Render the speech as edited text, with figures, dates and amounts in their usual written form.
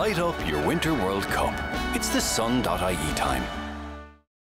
light up your Winter World Cup. It's the sun.ie time.